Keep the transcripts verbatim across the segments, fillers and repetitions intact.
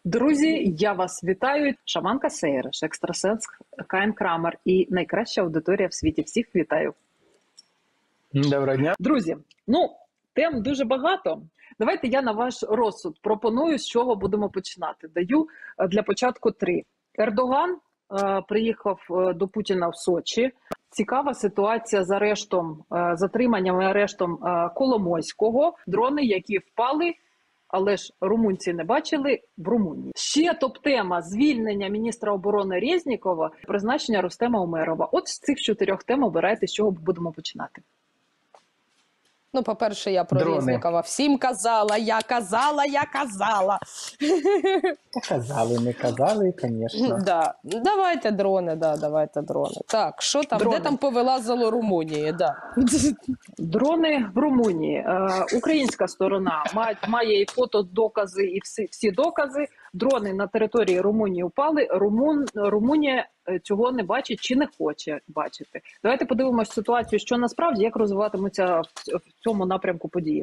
Друзі, я вас вітаю. Шаманка Сейреш, екстрасенс Каїн Крамер і найкраща аудиторія в світі. Всіх вітаю. Доброго дня. Друзі, ну, тем дуже багато. Давайте я на ваш розсуд пропоную, з чого будемо починати. Даю для початку три. Ердоган е, приїхав до Путіна в Сочі. Цікава ситуація з арештом, е, затриманням і арештом е, Коломойського. Дрони, які впали, але ж румунці не бачили, в Румунії. Ще топ-тема – звільнення міністра оборони Резнікова, призначення Рустема Умерова. От з цих чотирьох тем обирайте, з чого будемо починати. Ну, по-перше, я про Дрони. Резнікова всім казала, я казала, я казала. Казали, не казали, звісно. Да. Давайте дрони, да, давайте дрони. Так, що там, Дрони. де там повилазило Румунії, да. Дрони в Румунії. Е, українська сторона має, має і фото, докази, і всі, всі докази. Дрони на території Румунії впали. Румун, Румунія цього не бачить чи не хоче бачити. Давайте подивимося ситуацію, що насправді, як розвиватимуться в, в цьому напрямку події.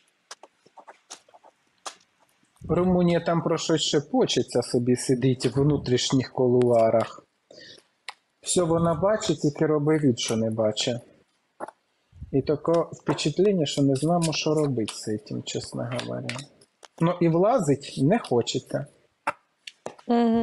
Румунія там про щось шепочеться собі, сидить в внутрішніх кулуарах. Все вона бачить, тільки робить від, що не бачить. І таке впечатлення, що не знаємо, що робити з цим, чесно говоря. Ну і влазить не хочеться. Угу.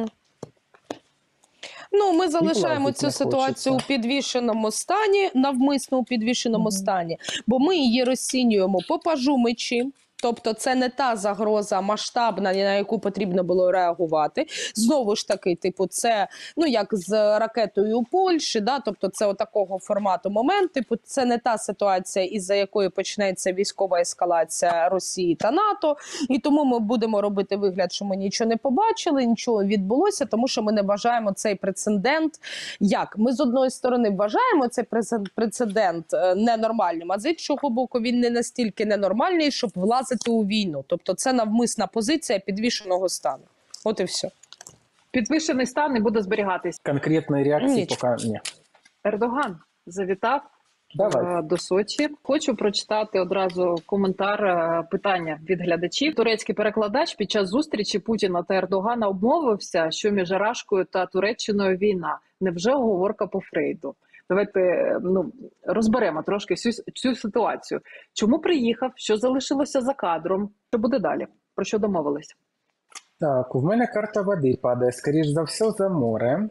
Ну, ми залишаємо влазить цю не ситуацію хочеться. у підвішеному стані, навмисно у підвішеному Мгм. стані, бо ми її розцінюємо по пажу мечі. Тобто це не та загроза масштабна, на яку потрібно було реагувати. Знову ж таки, типу, це, ну, як з ракетою у Польщі, да? Тобто це отакого формату момент. Типу, це не та ситуація, із-за якої почнеться військова ескалація Росії та НАТО. І тому ми будемо робити вигляд, що ми нічого не побачили, нічого відбулося, тому що ми не вважаємо цей прецедент. Як? Ми з одної сторони вважаємо цей прецедент е, ненормальним, а з іншого боку він не настільки ненормальний, щоб власне у війну. Тобто це навмисна позиція підвішеного стану. От і все. Підвищений стан не буде зберігатись. Конкретної реакції Нічого. поки ні. Ердоган завітав Давай. е, до Сочі. Хочу прочитати одразу коментар, е, питання від глядачів. Турецький перекладач під час зустрічі Путіна та Ердогана обмовився, що між Рашкою та Туреччиною війна. Невже оговорка по Фрейду? Давайте ну, розберемо трошки всю цю ситуацію. Чому приїхав, що залишилося за кадром, що буде далі, про що домовились? Так, у мене карта води падає, скоріш за все, за море.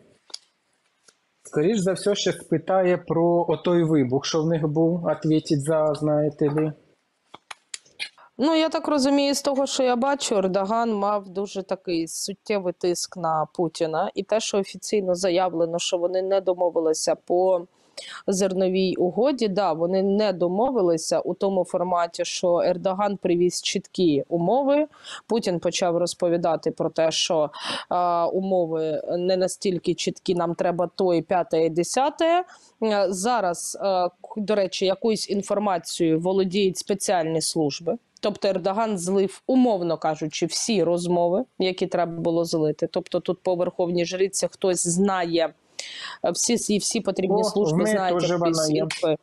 Скоріш за все, ще спитає про отой вибух, що в них був, відповідь за, знаєте ли. Ну, я так розумію, з того, що я бачу, Ердоган мав дуже такий суттєвий тиск на Путіна. І те, що офіційно заявлено, що вони не домовилися по зерновій угоді, да, вони не домовилися у тому форматі, що Ердоган привіз чіткі умови. Путін почав розповідати про те, що е, умови не настільки чіткі, нам треба то і п'яте, і десяте. Е, зараз, е, до речі, якоюсь інформацією володіють спеціальні служби. Тобто Ердоган злив, умовно кажучи, всі розмови, які треба було злити. Тобто тут по Верховній Жриці хтось знає, всі, і всі потрібні О, служби в знають теж якісь вона є. інфи.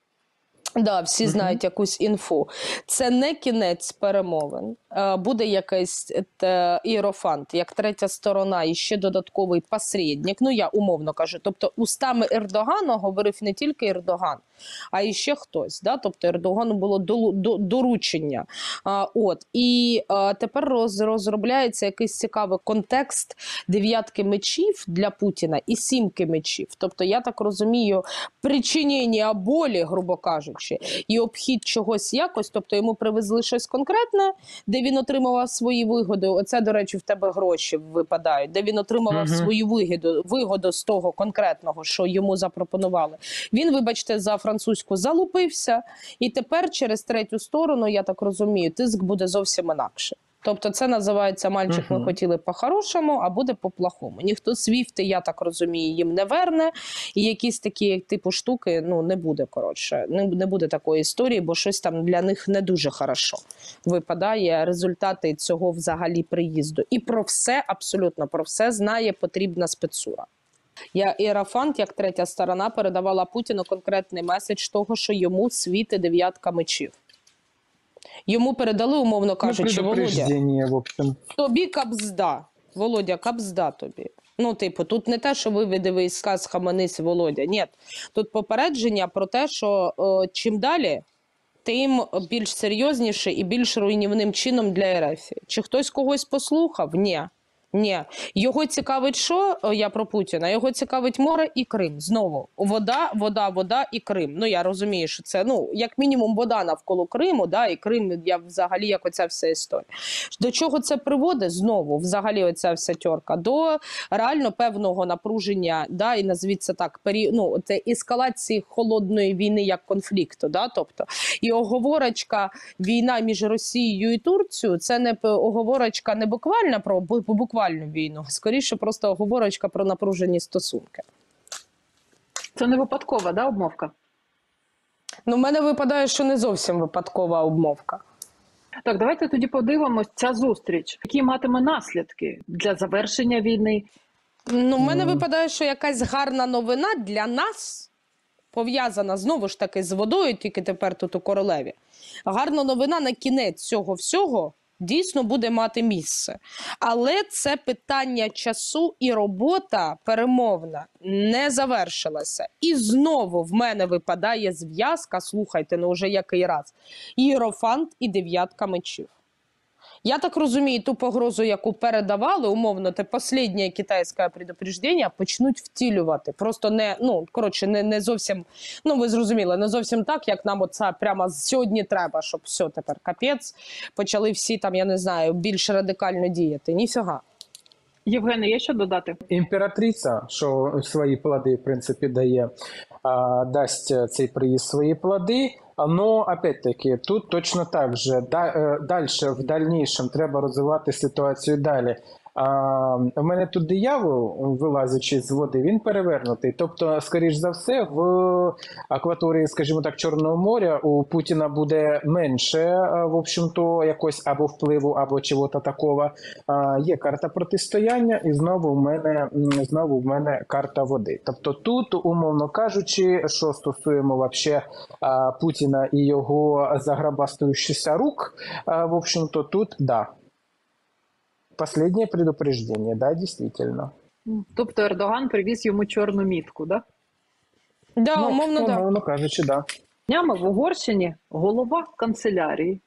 Да, всі Мгм. знають якусь інфу. Це не кінець перемовин. Е, Буде якийсь те, іерофант, як третя сторона і ще додатковий посередник. Ну, я умовно кажу. Тобто устами Ердогана говорив не тільки Ердоган, а і ще хтось. Да? Тобто Ердогану було до, до, доручення. А, от. І а, тепер роз, розробляється якийсь цікавий контекст дев'ятки мечів для Путіна і сімки мечів. Тобто, я так розумію, причинення болі, грубо кажучи, і обхід чогось якось, тобто йому привезли щось конкретне, де він отримував свої вигоди. Оце, до речі, в тебе гроші випадають, де він отримував Мгм. свою вигоду, вигоду з того конкретного, що йому запропонували. Він, вибачте, за французьку залупився, і тепер через третю сторону, я так розумію, тиск буде зовсім інакше. Тобто це називається «мальчик, ми Мгм. хотіли по-хорошому, а буде по-плохому». Ніхто свіфти, я так розумію, їм не верне, і якісь такі типу штуки, ну, не буде, коротше, не, не буде такої історії, бо щось там для них не дуже хорошо випадає, результати цього взагалі приїзду. І про все, абсолютно про все знає потрібна спецура. Я Іерофант, як третя сторона, передавала Путіну конкретний меседж того, що йому світить дев'ятка мечів. Йому передали, умовно кажучи, Ну, Володя, предупреждение, в общем. тобі кабзда. Володя, кабзда тобі. Ну, типу, тут не те, що виведи війська, схаменись, Володя. Ні. Тут попередження про те, що о, чим далі, тим більш серйозніше і більш руйнівним чином для РФ. Чи хтось когось послухав? Ні. Ні. Його цікавить що? О, я про Путіна. Його цікавить море і Крим. Знову. Вода, вода, вода і Крим. Ну, я розумію, що це, ну, як мінімум, вода навколо Криму, да, і Крим, я взагалі, як оця вся історія. До чого це приводить? Знову, взагалі, оця вся тьорка. До реально певного напруження, да, і назвіть це так, пері... ну, це ескалації холодної війни як конфлікту, да, тобто. І оговорочка війна між Росією і Турцією, це не оговорочка не буквально про буквально війну, скоріше просто оговорочка про напружені стосунки. Це не випадкова, да, обмовка? Ну, в мене випадає, що не зовсім випадкова обмовка. Так, давайте тоді подивимось ця зустріч. Які матиме наслідки для завершення війни? Ну, в мене Ну. випадає, що якась гарна новина для нас пов'язана знову ж таки з водою, тільки тепер тут у Королеві. Гарна новина на кінець цього всього дійсно буде мати місце. Але це питання часу і робота перемовна не завершилася. І знову в мене випадає зв'язка, слухайте, ну вже який раз, Іерофант і дев'ятка мечів. Я так розумію, ту погрозу, яку передавали, умовно, те останнє китайське предупреждення почнуть втілювати. Просто не, ну, коротше, не, не зовсім, ну, ви зрозуміли, не зовсім так, як нам оце прямо сьогодні треба, щоб все, тепер капець, почали всі там, я не знаю, більш радикально діяти. Ніфіга. Євгене, є що додати? Імператриця, що свої плоди, в принципі, дає, а, дасть цей приїзд свої плоди. Но, опять-таки, тут точно так же, да, е, дальше, в дальнейшем треба розвивати ситуацію далі. А, в мене тут диявол, вилазячи з води, він перевернутий. Тобто, скоріш за все, в акваторії, скажімо так, Чорного моря у Путіна буде менше, в общем-то, якось або впливу, або чого-то такого. А, є карта протистояння, і знову в мене, знову в мене карта води. Тобто тут, умовно кажучи, що стосуємо вообще а, Путіна і його заграбастуючися рук, а, в общем-то, тут, да. Последнее предупреждение, да, действительно. Тобто Ердоган привіз йому чорну мітку, да? Да, Ну, умовно, да. умовно кажучи, да. Днями в Угорщині голова канцелярії.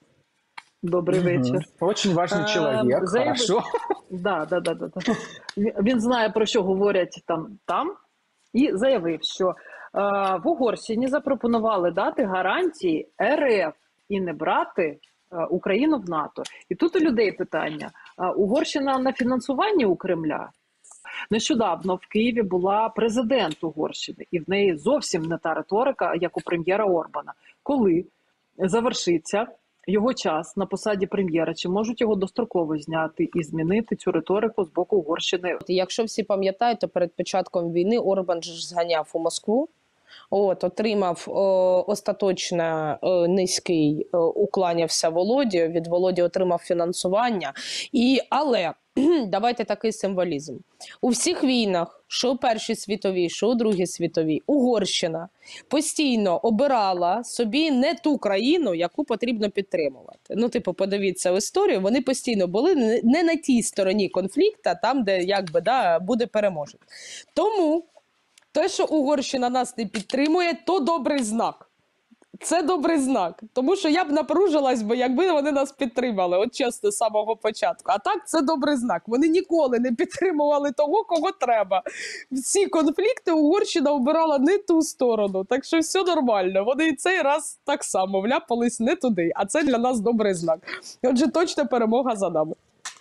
Добрий Мгм. вечір. Очень важный Е, человек, заявив- хорошо. Да, да, да, да, да. Він- Він знає, про що говорять там, там і заявив, що е, в Угорщині запропонували дати гарантії РФ і не брати е, Україну в НАТО. І тут у людей питання: е, Угорщина на фінансуванні у Кремля? Нещодавно в Києві була президент Угорщини, і в неї зовсім не та риторика, як у прем'єра Орбана. Коли завершиться його час на посаді прем'єра, чи можуть його достроково зняти і змінити цю риторику з боку Угорщини? Якщо всі пам'ятають, то перед початком війни Орбан же ж зганяв у Москву. От, отримав о, остаточно о, низький, о, уклонявся Володі, від Володі отримав фінансування. І, але давайте такий символізм. У всіх війнах, що у Першій світовій, що у Другій світовій, Угорщина постійно обирала собі не ту країну, яку потрібно підтримувати. Ну, типу, подивіться в історію, вони постійно були не на тій стороні конфлікту, там, де якби, да, буде переможець. Тому те, що Угорщина нас не підтримує, то добрий знак. Це добрий знак. Тому що я б напружилась би, якби вони нас підтримали, от чесно, з самого початку. А так, це добрий знак. Вони ніколи не підтримували того, кого треба. Всі конфлікти Угорщина обирала не ту сторону. Так що все нормально. Вони і цей раз так само вляпались не туди. А це для нас добрий знак. Отже, точна перемога за нами.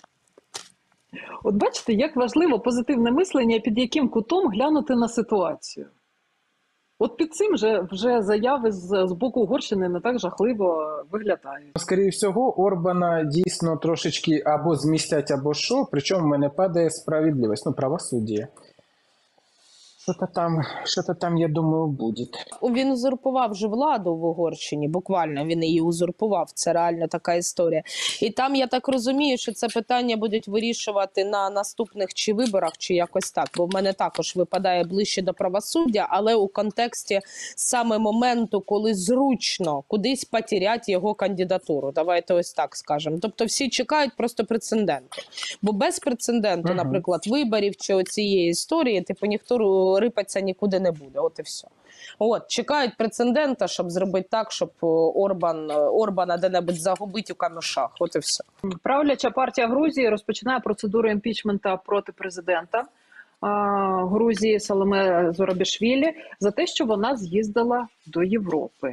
От бачите, як важливо позитивне мислення, під яким кутом глянути на ситуацію. От під цим вже, вже заяви з, з боку Угорщини не так жахливо виглядають. Скоріше всього, Орбана дійсно трошечки або змістять, або що, причому в мене падає справедливість, ну, правосуддя. Что-то там, что-то там, я думаю, будет. Він узурпував же владу в Угорщині, буквально він її узурпував, це реально така історія. І там, я так розумію, що це питання будуть вирішувати на наступних чи виборах, чи якось так, бо в мене також випадає ближче до правосуддя, але у контексті саме моменту, коли зручно кудись потерять його кандидатуру, давайте ось так скажемо. Тобто всі чекають просто прецеденту. Бо без прецеденту, Ага. наприклад, виборів чи оцієї історії, типу ніхто рипатися нікуди не буде, от і все. От, чекають прецедента, щоб зробити так, щоб Орбан, Орбана де-небудь загубити у камешах, от і все. Правляча партія Грузії розпочинає процедуру імпічмента проти президента а, Грузії Саломе Зорабішвілі за те, що вона з'їздила до Європи.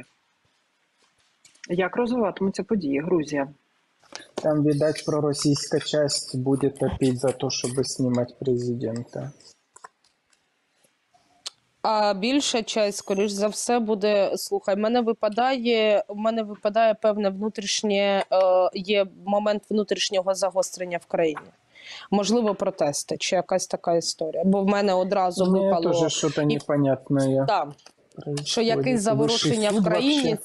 Як розвиватимуться події Грузія? Там, видать, пророссийская часть будет топить за то, чтобы снимать президента. А більша часть, скоріш за все, буде, слухай, в мене випадає, в мене випадає певне внутрішнє, е, є момент внутрішнього загострення в країні. Можливо, протести чи якась така історія. Бо в мене одразу Мне випало, тоже что-то непонятное. да, що якесь заворушення в країні.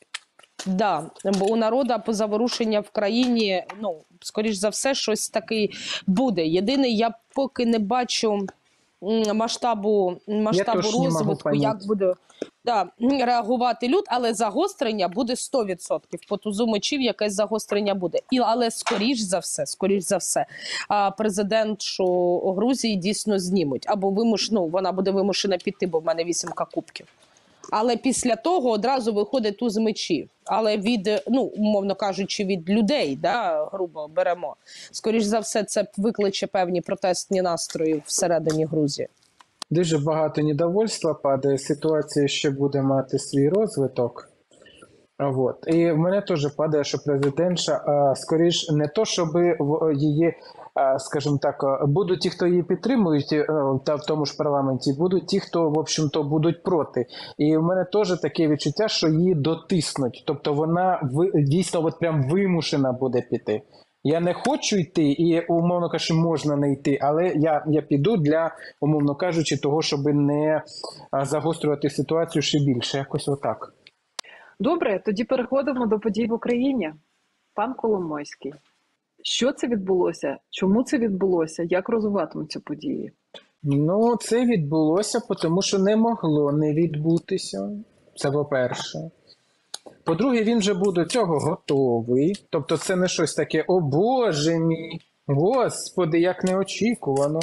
Да, бо у народу по заворушення в країні, ну, скоріш за все, щось таке буде. Єдине, я поки не бачу м, масштабу, масштабу теж не можу розвитку, як понять. буде да, реагувати люд, але загострення буде сто відсотків. По тузу мечів якесь загострення буде. І, але скоріш за все, скоріш за все, а, президент що Грузії дійсно знімуть. Або вимуш, ну, вона буде вимушена піти, бо в мене вісімка кубків. Але після того одразу виходить туз мечів. Але від, ну, умовно кажучи, від людей, да, грубо беремо. Скоріш за все, це викличе певні протестні настрої всередині Грузії. Дуже багато недовольства падає, ситуація ще буде мати свій розвиток. А Вот. І в мене теж падає, що президентша, а, скоріш, не то, щоб в- її, а, скажімо так, а, будуть ті, хто її підтримують е, та в тому ж парламенті, будуть ті, хто, в общем-то, будуть проти. І в мене теж таке відчуття, що її дотиснуть. Тобто вона ви- дійсно от прям вимушена буде піти. Я не хочу йти, і, умовно кажучи, можна не йти, але я, я піду для, умовно кажучи, того, щоб не а, загострювати ситуацію ще більше. Якось отак. Добре, тоді переходимо до подій в Україні. Пан Коломойський, що це відбулося? Чому це відбулося? Як розвиватимуться події? Ну, це відбулося, тому що не могло не відбутися. Це по-перше. По-друге, він вже буде до цього готовий. Тобто це не щось таке, о Боже мій, Господи, як неочікувано.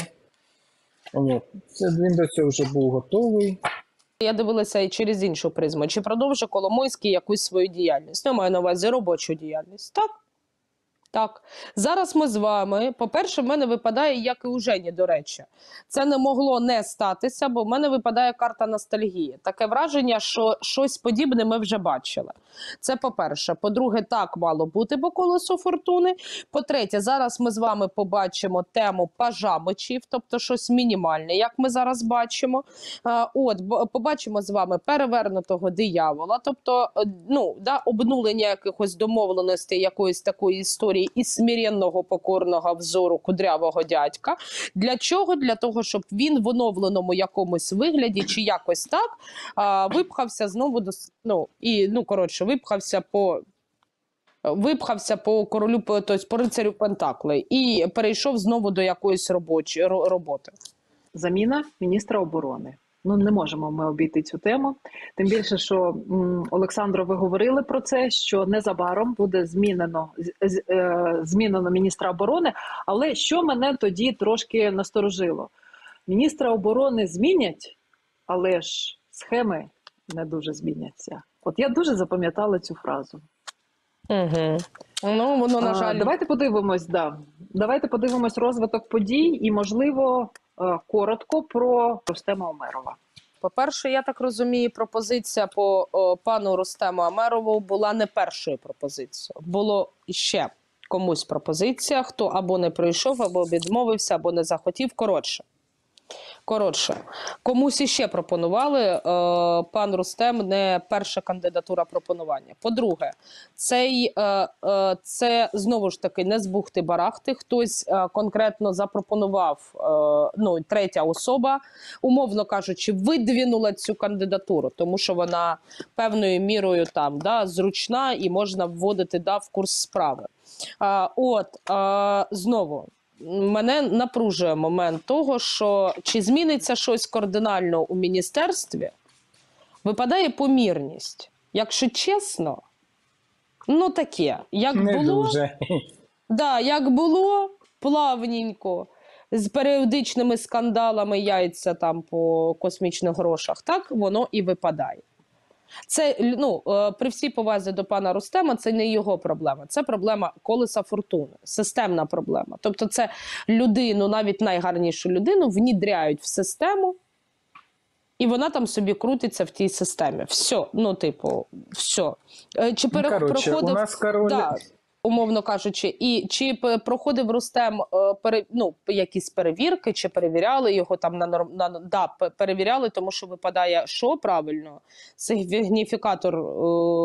От. Це він до цього вже був готовий. Я дивилася і через іншу призму. Чи продовжує Коломойський якусь свою діяльність? Я маю на увазі робочу діяльність. Так. Так. Зараз ми з вами, по-перше, в мене випадає, як і у Жені, до речі. Це не могло не статися, бо в мене випадає карта ностальгії. Таке враження, що щось подібне ми вже бачили. Це по-перше. По-друге, так мало бути по колесу фортуни. По-третє, зараз ми з вами побачимо тему пажа мечів, тобто щось мінімальне, як ми зараз бачимо. А, От, бо- побачимо з вами перевернутого диявола, тобто, е, ну, да, обнулення якихось домовленостей, якоїсь такої історії і смиренного покорного взору кудрявого дядька. Для чого? Для того, щоб він в оновленому якомусь вигляді чи якось так а, випхався знову до с- ну, і, ну, коротше, випхався по випхався по королю, по- тобто по рицарю Пентаклей і перейшов знову до якоїсь робочої ро- роботи. Заміна міністра оборони. Ну, не можемо ми обійти цю тему. Тим більше, що, м, Олександро, ви говорили про це, що незабаром буде змінено, з- з- е, змінено міністра оборони. Але що мене тоді трошки насторожило? Міністра оборони змінять, але ж схеми не дуже зміняться. От я дуже запам'ятала цю фразу. Угу. Ну, воно, на А, жаль, давайте подивимось, да. Давайте подивимось розвиток подій і, можливо, е, коротко про Рустема Омерова. По-перше, я так розумію, пропозиція по о, пану Рустему Амерову була не першою пропозицією. Було ще комусь пропозиція, хто або не прийшов, або відмовився, або не захотів. Коротше, Коротше, комусь іще пропонували, е, пан Рустем не перша кандидатура пропонування. По-друге, цей, е, е, це знову ж таки не з бухти-барахти, хтось е, конкретно запропонував, е, ну, третя особа, умовно кажучи, видвинула цю кандидатуру, тому що вона певною мірою там, да, зручна і можна вводити, да, в курс справи. Е, от, е, знову, мене напружує момент того, що чи зміниться щось кардинально у міністерстві, випадає помірність. Якщо чесно, ну таке, як Не було, дуже. да, як було плавненько, з періодичними скандалами яйця там по космічних грошах, так воно і випадає. Це, ну, е, при всій повазі до пана Рустема, це не його проблема. Це проблема колеса фортуни, системна проблема. Тобто це людину, навіть найгарнішу людину, внідряють в систему, і вона там собі крутиться в тій системі. Все, ну, типу, все. Е, Чи Ну, пере... коротше, проходив... у нас король... Да, умовно кажучи, і чи п- проходив Рустем е, пере, ну, якісь перевірки, чи перевіряли його там на норм на да, п- перевіряли, тому що випадає, що правильно, сигніфікатор е,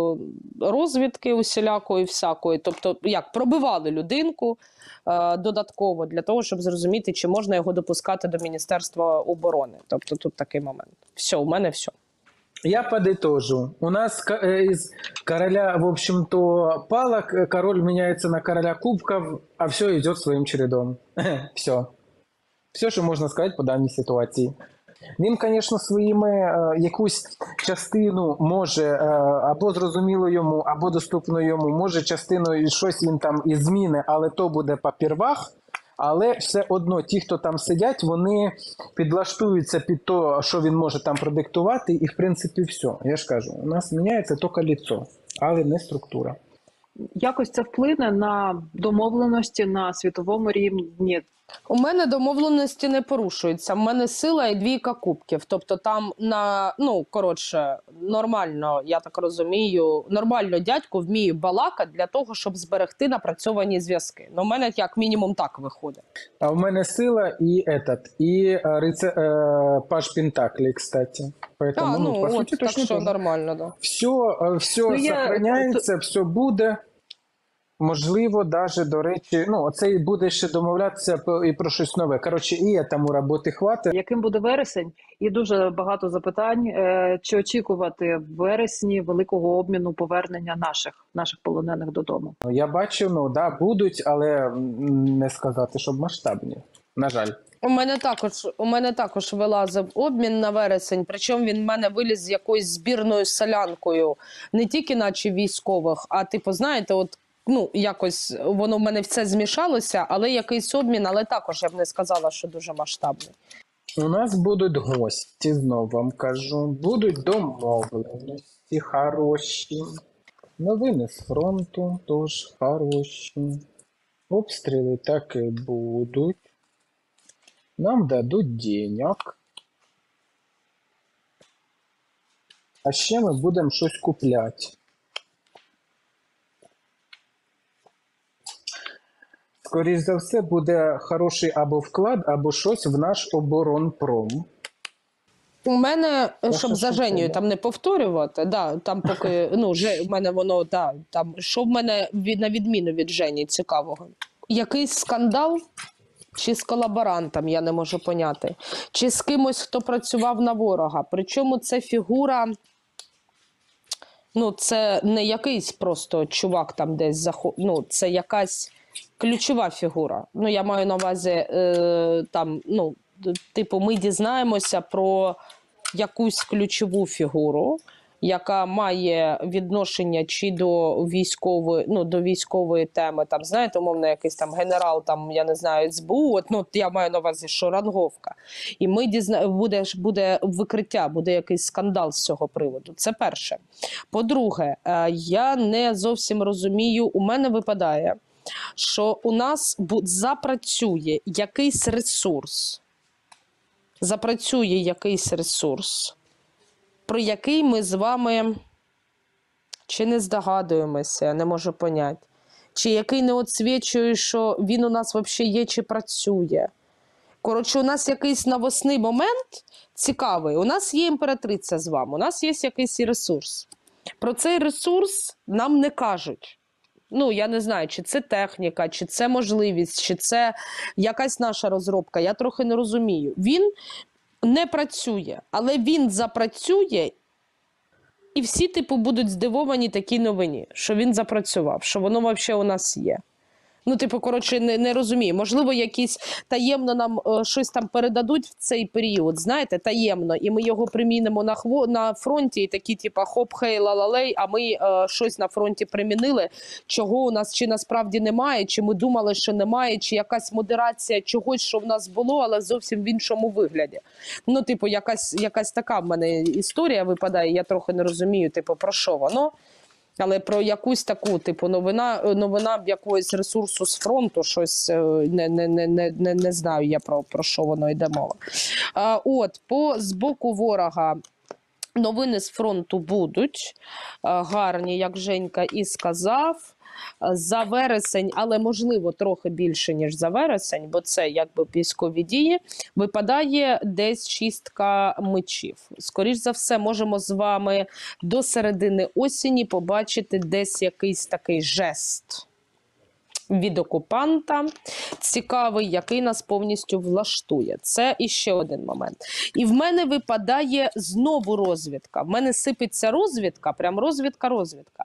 розвідки усілякої, всякої, тобто як пробивали людинку е, додатково для того, щоб зрозуміти, чи можна його допускати до Міністерства оборони. Тобто тут такий момент. Все, у мене все. Я подытожу. У нас ко- э, из короля, в общем-то, палок, э, король меняется на короля кубков, а все идет своим чередом. Все. Все, що можна сказати по даній ситуації. Він, звісно, своїми е, якусь частину може е, або зрозуміло йому, або доступно йому, може частиною щось він там і зміни, але то буде папірвах. Але все одно ті, хто там сидять, вони підлаштуються під те, що він може там продиктувати, і в принципі все. Я ж кажу, у нас міняється тільки ліцо, але не структура. Якось це вплине на домовленості на світовому рівні. У мене домовленості не порушуються. У мене сила і двійка кубків. Тобто там на, ну, коротше, нормально, я так розумію, нормально дядько вміє балакати для того, щоб зберегти напрацьовані зв'язки. Ну, у мене як мінімум так виходить. А в мене сила і этот, і е, рице, е, Паж Пентаклі, кстати. Поэтому, А, ну, ну, по от, суті, так точно що так. нормально, да. Все, е, все Ну, я- сохраняється, все буде. Можливо, даже, до речі, ну, оце і буде ще домовлятися по- і про щось нове. Коротше, і тому роботи хватить. Яким буде вересень? І дуже багато запитань. Е, Чи очікувати в вересні великого обміну повернення наших наших полонених додому? Я бачу, ну, да, будуть, але м, не сказати, щоб масштабні. На жаль. У мене також у мене також вилазив обмін на вересень, причому він в мене виліз з якоюсь збірною солянкою, не тільки наче військових, а типу, знаєте, от ну якось воно в мене все змішалося, але якийсь обмін, але також я б не сказала, що дуже масштабний. У нас будуть гості, знову вам кажу. Будуть домовленості хороші. Новини з фронту теж хороші. Обстріли так і будуть. Нам дадуть денег. А ще ми будемо щось купляти. Скоріше за все, буде хороший або вклад, або щось в наш оборонпром. У мене, Ваша щоб за шутка, Женєю да? там не повторювати, да, там поки, ну, вже в мене воно, да, там, що в мене від, на відміну від Жені цікавого? Якийсь скандал? Чи з колаборантом, я не можу поняти. Чи з кимось, хто працював на ворога. Причому це фігура, ну, це не якийсь просто чувак там десь заход... ну, це якась ключова фігура. Ну, я маю на увазі, е, там, ну, типу, ми дізнаємося про якусь ключову фігуру, яка має відношення чи до військової, ну, до військової теми, там, знаєте, умовно, якийсь там генерал, там, я не знаю, ес бе у, от, ну, я маю на увазі, що ранговка. І ми дізна... буде, буде викриття, буде якийсь скандал з цього приводу. Це перше. По-друге, е, я не зовсім розумію, у мене випадає, що у нас бу- запрацює якийсь ресурс, запрацює якийсь ресурс, про який ми з вами чи не здогадуємося, не можу поняти, чи який не освічує, що він у нас взагалі є, чи працює. Коротше, у нас якийсь навесний момент цікавий. У нас є імператриця з вами, у нас є якийсь ресурс. Про цей ресурс нам не кажуть. Ну, я не знаю, чи це техніка, чи це можливість, чи це якась наша розробка. Я трохи не розумію. Він не працює, але він запрацює, і всі, типу, будуть здивовані такій новині, що він запрацював, що воно взагалі у нас є. Ну, типу, коротше, не, не розумію. Можливо, якісь таємно нам е, щось там передадуть в цей період, знаєте, таємно, і ми його примінимо на, хво, на фронті, і такі, типу, хоп-хей, ла-ла-лей, а ми е, щось на фронті примінили, чого у нас чи насправді немає, чи ми думали, що немає, чи якась модерація чогось, що в нас було, але зовсім в іншому вигляді. Ну, типу, якась, якась така в мене історія випадає, я трохи не розумію, типу, про що воно. Але про якусь таку, типу, новина, новина якогось ресурсу з фронту, щось не, не, не, не, не знаю я про, про що воно йде мова. А, от, по, з боку ворога новини з фронту будуть а, гарні, як Женька і сказав. За вересень, але можливо трохи більше, ніж за вересень, бо це якби військові дії, випадає десь шістка мечів. Скоріш за все, можемо з вами до середини осені побачити десь якийсь такий жест від окупанта, цікавий, який нас повністю влаштує. Це іще один момент. І в мене випадає знову розвідка. В мене сипеться розвідка, прям розвідка-розвідка.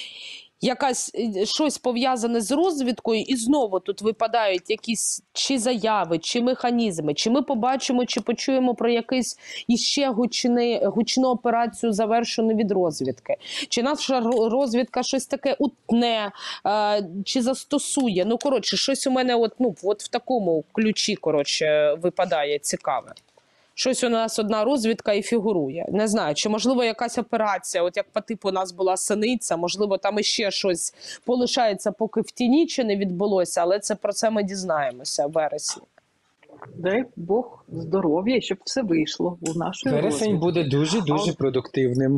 Якась щось пов'язане з розвідкою, і знову тут випадають якісь чи заяви, чи механізми, чи ми побачимо, чи почуємо про якийсь іще гучний, гучну операцію, завершену від розвідки. Чи наша розвідка щось таке утне, е, чи застосує. Ну, коротше, щось у мене от, ну, от в такому ключі, коротше, випадає цікаве. Щось у нас одна розвідка і фігурує. Не знаю, чи можливо якась операція, от як по типу у нас була Синиця, можливо там іще щось полишається поки в тіні, чи не відбулося, але це про це ми дізнаємося в вересні. Дай Бог здоров'я, щоб все вийшло у нашої Вересень розвідки. буде дуже-дуже продуктивним.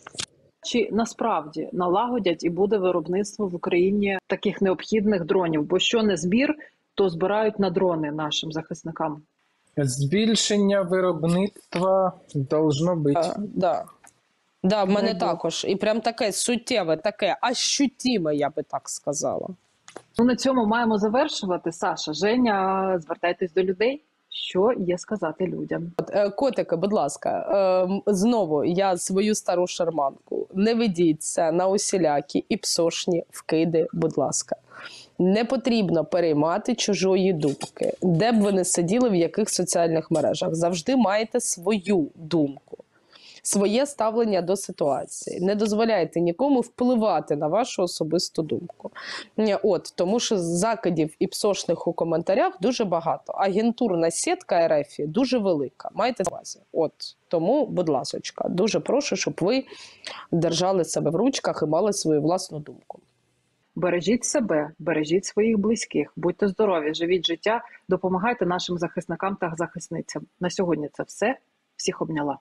Чи насправді налагодять і буде виробництво в Україні таких необхідних дронів? Бо що не збір, то збирають на дрони нашим захисникам. Збільшення виробництва должно бути. А, да. Да, в мене Дай Бог. також. І прям таке суттєве, таке ощутіме, я би так сказала. Ну, на цьому маємо завершувати. Саша, Женя, звертайтесь до людей. Що є сказати людям? От, е, котики, будь ласка, е, знову я свою стару шарманку. Не ведіться на усілякі і псошні вкиди, будь ласка. Не потрібно переймати чужої думки. Де б ви не сиділи, в яких соціальних мережах. Завжди маєте свою думку, своє ставлення до ситуації. Не дозволяйте нікому впливати на вашу особисту думку. От, тому що закидів і псошних у коментарях дуже багато. Агентурна сітка РФ дуже велика. Майте на увазі. От, тому, будь ласочка, дуже прошу, щоб ви держали себе в ручках і мали свою власну думку. Бережіть себе, бережіть своїх близьких, будьте здорові, живіть життя, допомагайте нашим захисникам та захисницям. На сьогодні це все. Всіх обняла.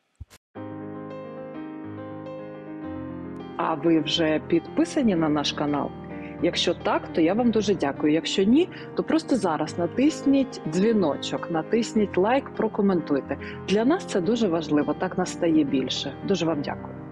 А ви вже підписані на наш канал? Якщо так, то я вам дуже дякую. Якщо ні, то просто зараз натисніть дзвіночок, натисніть лайк, прокоментуйте. Для нас це дуже важливо, так нас стає більше. Дуже вам дякую.